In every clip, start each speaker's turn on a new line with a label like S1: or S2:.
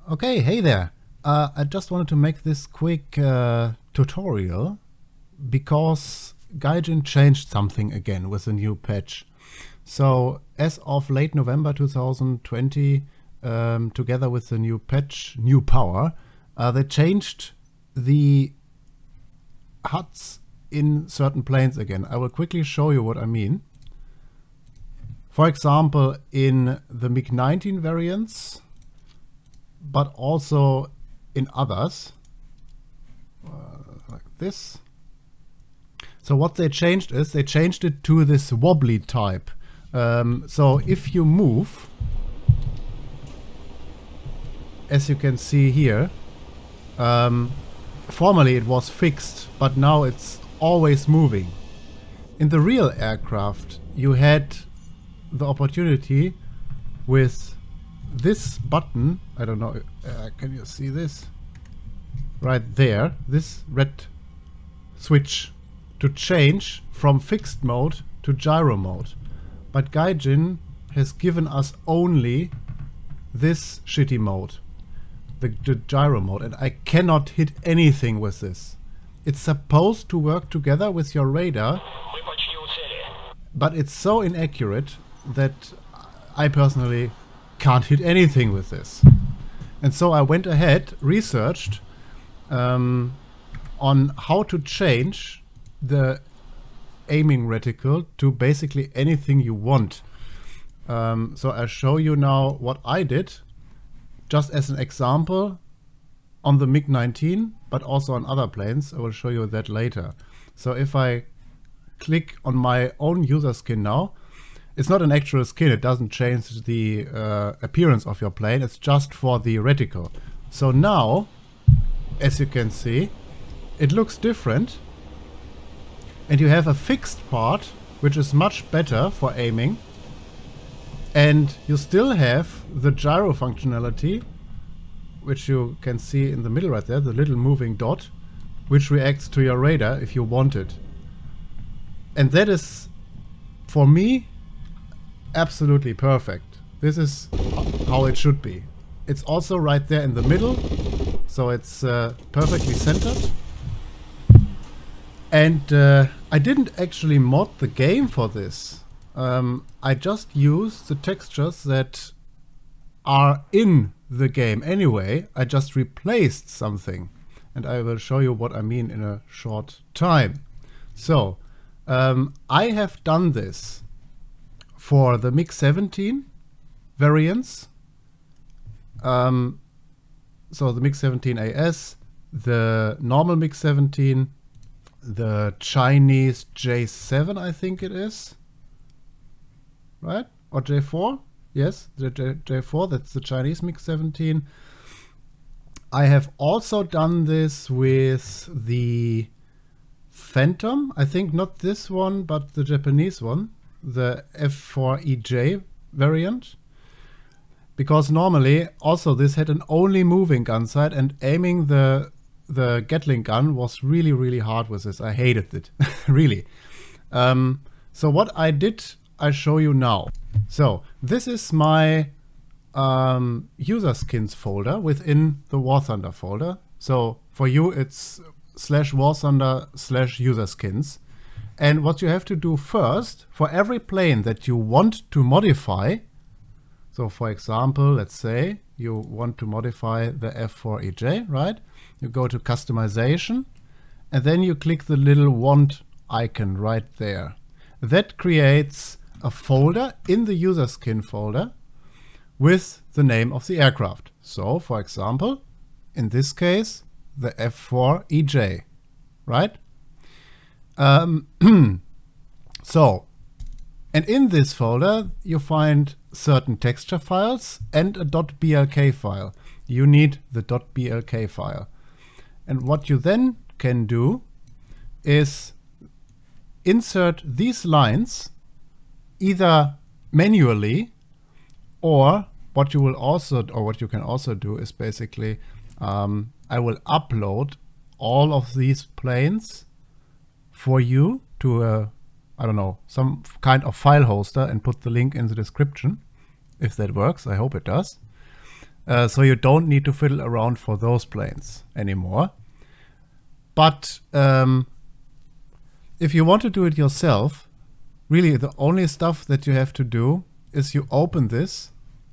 S1: Okay, hey there. I just wanted to make this quick tutorial because Gaijin changed something again with a new patch. So as of late November 2020, together with the new patch, New Power, they changed the HUDs in certain planes again. I will quickly show you what I mean. For example, in the MiG-19 variants, but also in others, like this. So what they changed is they changed it to this wobbly type. So if you move, as you can see here, formerly it was fixed, but now it's always moving. In the real aircraft, you had the opportunity with this button, I don't know, can you see this? Right there, this red switch, to change from fixed mode to gyro mode. But Gaijin has given us only this shitty mode, the gyro mode, and I cannot hit anything with this. It's supposed to work together with your radar, but it's so inaccurate that I personally can't hit anything with this. And so I went ahead, researched on how to change the aiming reticle to basically anything you want. So I'll show you now what I did, just as an example on the MiG-19, but also on other planes. I will show you that later. So if I click on my own user skin now, it's not an actual skin, it doesn't change the appearance of your plane, it's just for the reticle. So now, as you can see, it looks different, and you have a fixed part, which is much better for aiming, and you still have the gyro functionality, which you can see in the middle right there, the little moving dot, which reacts to your radar if you want it. And that is, for me, absolutely perfect. This is how it should be. It's also right there in the middle, so it's perfectly centered. And I didn't actually mod the game for this. I just used the textures that are in the game anyway. I just replaced something, and I will show you what I mean in a short time. So I have done this for the MiG-17 variants, so the MiG-17 AS, the normal MiG-17, the Chinese J7, I think it is, right? Or J4? Yes, the J4, that's the Chinese MiG-17. I have also done this with the Phantom, I think not this one, but the Japanese one, the F4EJ variant, because normally also this had an only moving gun sight, and aiming the Gatling gun was really hard with this. I hated it really. So what I did, I show you now. So this is my user skins folder within the War Thunder folder. So for you it's /warthunder/user skins. And what you have to do first, for every plane that you want to modify, so for example, let's say you want to modify the F4EJ, right? You go to customization, and then you click the little wand icon right there. That creates a folder in the user skin folder with the name of the aircraft. So for example, in this case, the F4EJ, right? So, and in this folder you find certain texture files and a .blk file. You need the .blk file. And what you then can do is insert these lines either manually, or what you can also do is basically I will upload all of these planes for you to I don't know, some kind of file hoster, and put the link in the description, if that works. I hope it does. So you don't need to fiddle around for those planes anymore. But if you want to do it yourself, really the only stuff that you have to do is you open this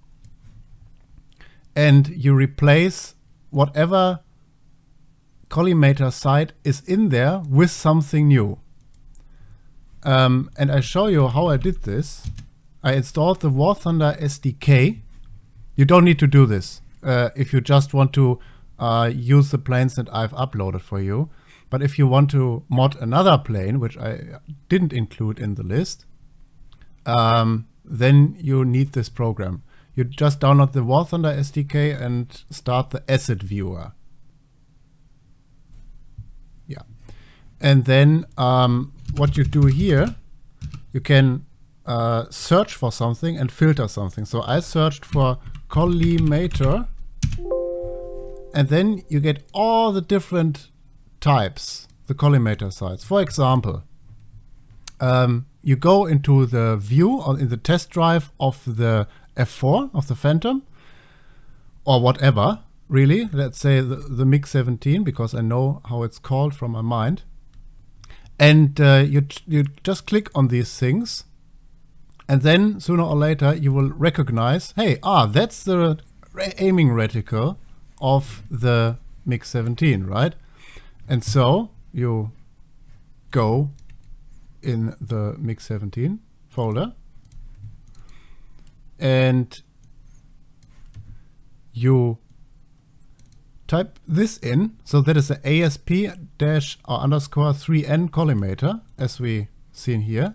S1: and you replace whatever collimator site is in there with something new. And I show you how I did this. I installed the War Thunder SDK. You don't need to do this if you just want to use the planes that I've uploaded for you. But if you want to mod another plane, which I didn't include in the list, then you need this program. You just download the War Thunder SDK and start the asset viewer. Yeah. And then what you do here, you can search for something and filter something. So I searched for collimator, and then you get all the different types, the collimator sites. For example, you go into the view or in the test drive of the F4 of the Phantom, or whatever, really. Let's say the MiG-17, because I know how it's called from my mind. And you just click on these things, and then sooner or later you will recognize, hey, that's the aiming reticle of the MiG-17, right? And so you go in the MiG-17 folder and you type this in. So that is the ASP-_3N collimator, as we see in here,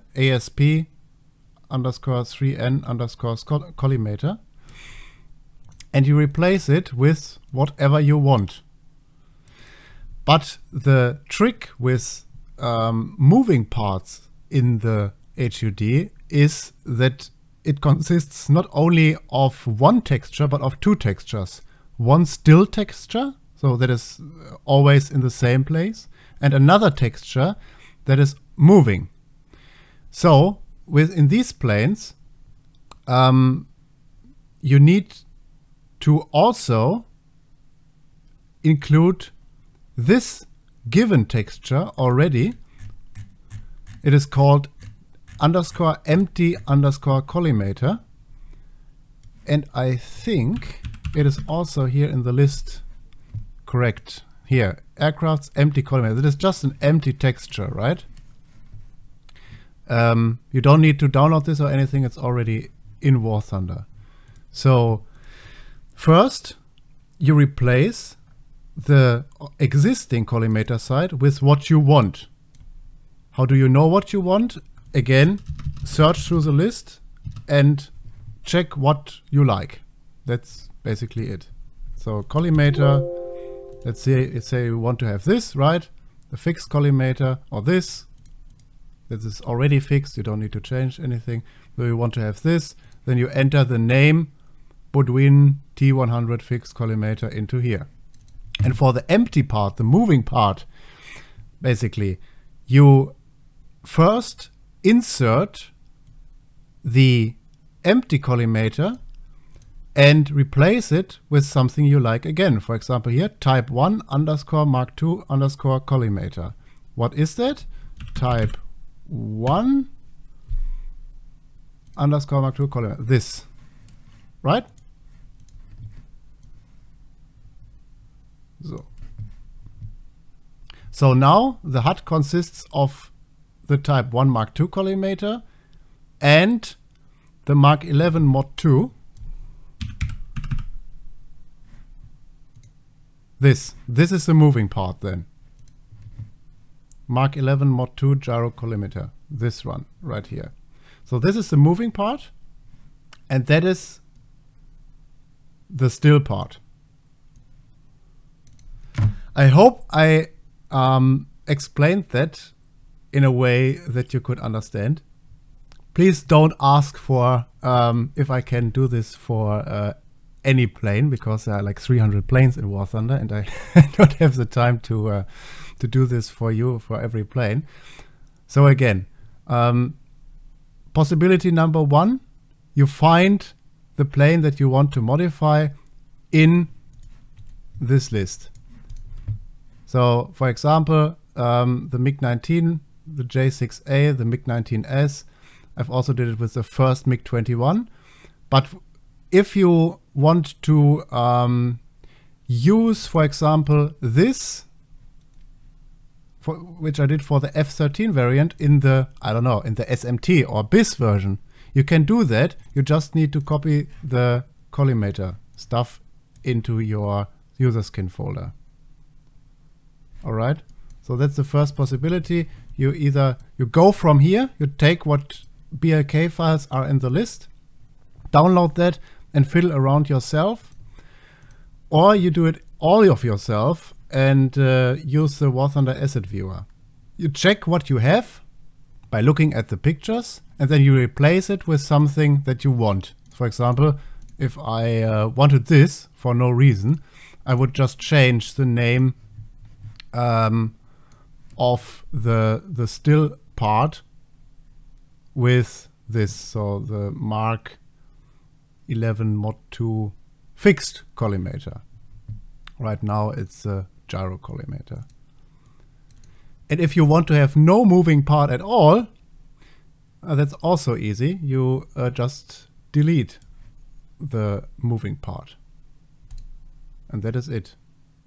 S1: ASP_3N_ collimator, and you replace it with whatever you want. But the trick with moving parts in the HUD is that it consists not only of one texture, but of two textures. One still texture, so that is always in the same place, and another texture that is moving. So within these planes, you need to also include this given texture already. It is called _empty_collimator, and I think it is also here in the list. Correct. Here, aircraft's empty collimator. It is just an empty texture, right? You don't need to download this or anything. It's already in War Thunder. So first you replace the existing collimator site with what you want. How do you know what you want? Again, search through the list and check what you like. That's basically it. So collimator, let's say you want to have this, right? The fixed collimator, or this. This is already fixed, you don't need to change anything. So you want to have this, then you enter the name Budwin T100 fixed collimator into here. And for the empty part, the moving part, basically, you first insert the empty collimator and replace it with something you like again. For example here, type 1 _ Mark II _ collimator. What is that? Type 1 _ Mark II collimator. This, right? So now the HUD consists of the type 1 Mark II collimator and the Mark 11 Mod 2. This is the moving part then. Mark 11 Mod 2 gyro collimator. This one right here. So this is the moving part, and that is the still part. I hope I explained that in a way that you could understand. Please don't ask for if I can do this for any plane, because there are like 300 planes in War Thunder, and I don't have the time to do this for you for every plane. So again, possibility number one, you find the plane that you want to modify in this list. So, for example, the MiG-19, the J6A, the MiG-19S. I've also did it with the first MiG-21. But if you want to use, for example, this, which I did for the F-13 variant in the, I don't know, in the SMT or BIS version, you can do that. You just need to copy the collimator stuff into your user skin folder. All right, so that's the first possibility. You go from here, you take what BLK files are in the list, download that and fiddle around yourself, or you do it all of yourself and use the War Thunder Asset Viewer. You check what you have by looking at the pictures, and then you replace it with something that you want. For example, if I wanted this for no reason, I would just change the name of the still part with this, so the Mark 11 Mod 2 fixed collimator. Right now it's a gyro collimator. And if you want to have no moving part at all, that's also easy. You just delete the moving part. And that is it.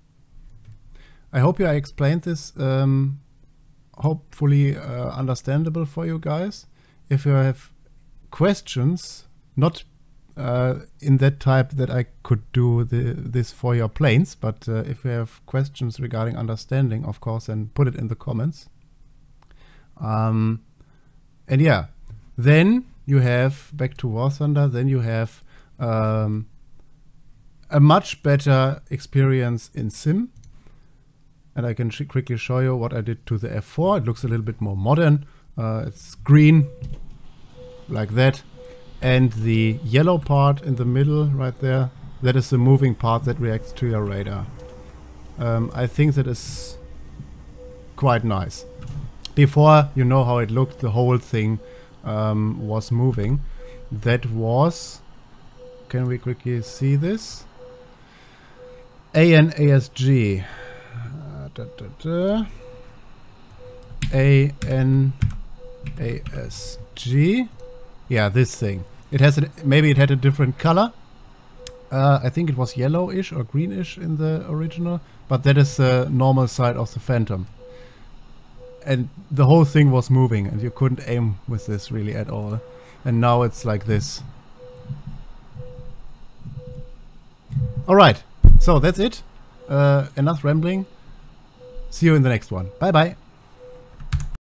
S1: I hope I explained this hopefully understandable for you guys. If you have questions, not in that type that I could do this for your planes, but if you have questions regarding understanding, of course, then put it in the comments. And yeah, then you have, back to War Thunder, then you have a much better experience in sim. And I can quickly show you what I did to the F4. It looks a little bit more modern. It's green, like that. And the yellow part in the middle, right there, that is the moving part that reacts to your radar. I think that is quite nice. Before, you know how it looked, the whole thing was moving. That was, can we quickly see this? ANASG. ANASG. Yeah, this thing. It has maybe it had a different color. I think it was yellowish or greenish in the original, but that is the normal side of the Phantom. And the whole thing was moving, and you couldn't aim with this really at all. And now it's like this. Alright, so that's it. Enough rambling. See you in the next one. Bye bye.